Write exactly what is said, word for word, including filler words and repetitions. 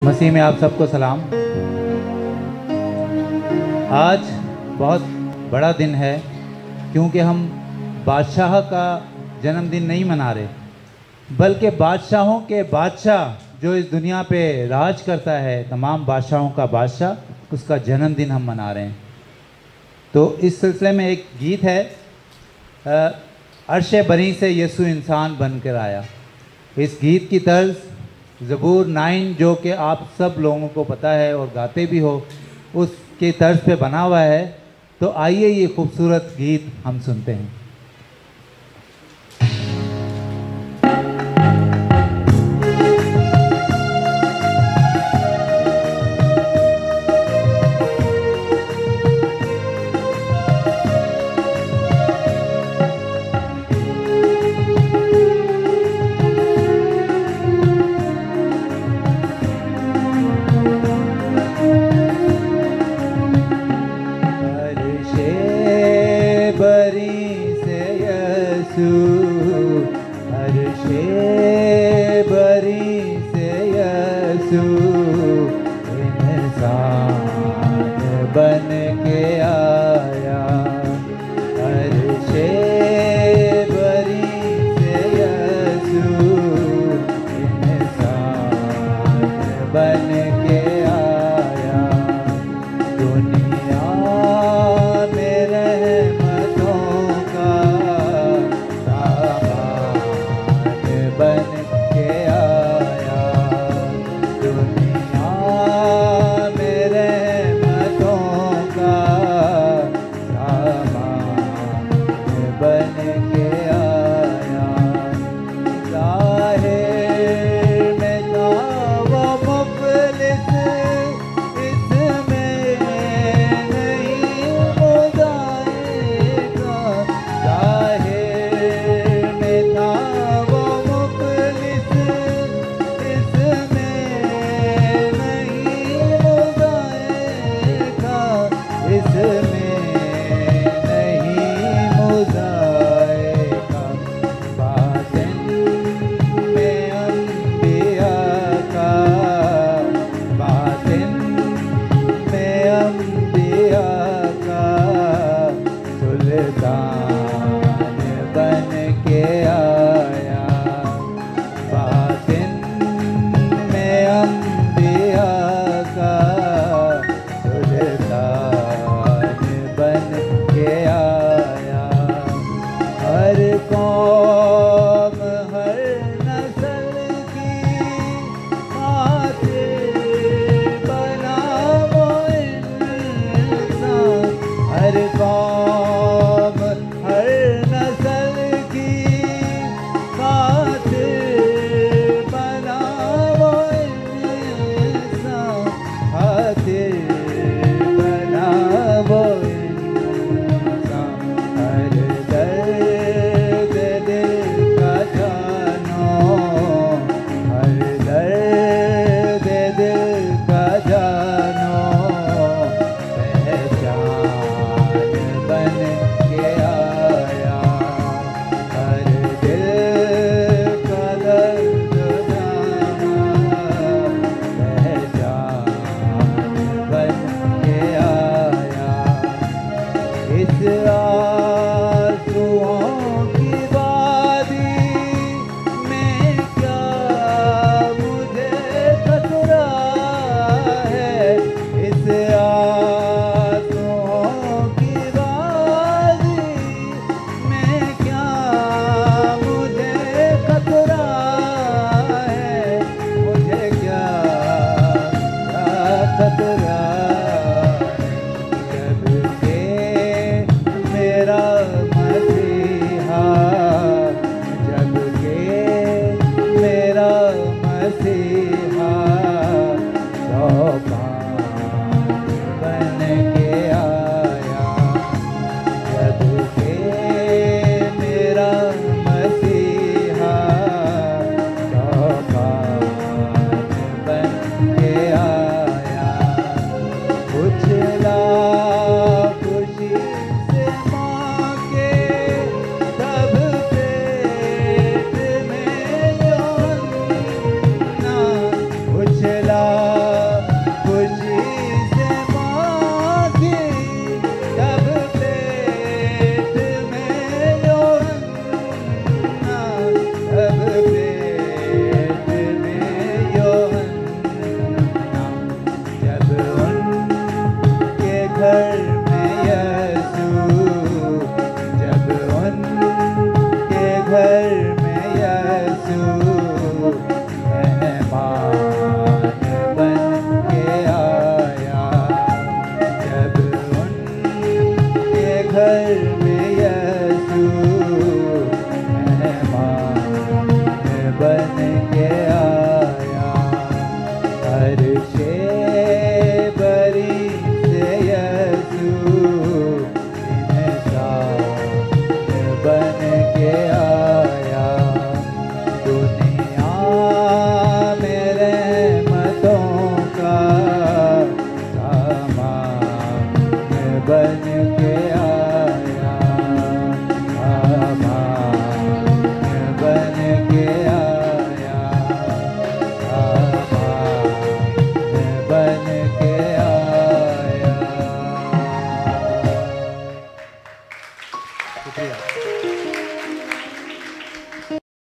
मसीह में आप सबको सलाम। आज बहुत बड़ा दिन है क्योंकि हम बादशाह का जन्मदिन नहीं मना रहे, बल्कि बादशाहों के बादशाह जो इस दुनिया पे राज करता है, तमाम बादशाहों का बादशाह, उसका जन्मदिन हम मना रहे हैं। तो इस सिलसिले में एक गीत है, अर्श बरी से यीशु इंसान बनकर आया। इस गीत की तर्ज ज़बूर नाइन, जो कि आप सब लोगों को पता है और गाते भी हो, उसके तर्ज पे बना हुआ है। तो आइए ये खूबसूरत गीत हम सुनते हैं। अर्शे बरी से यीशु इंसान बन के आया। अर्शे बरी से यीशु इंसान बन के आया। दुनिया में रहमतों का बन के आया। दुनिया में रहमतों का सामान बन के आया। ज़ाहिर में था वो मुफ़लिस अर्शे